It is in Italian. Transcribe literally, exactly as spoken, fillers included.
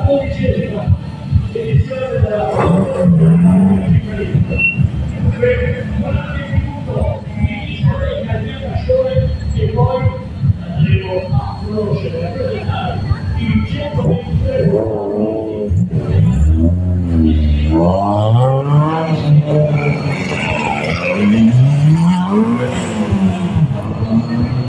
dodicesima edizione della e poi andremo a conoscere a presentare il centoventitré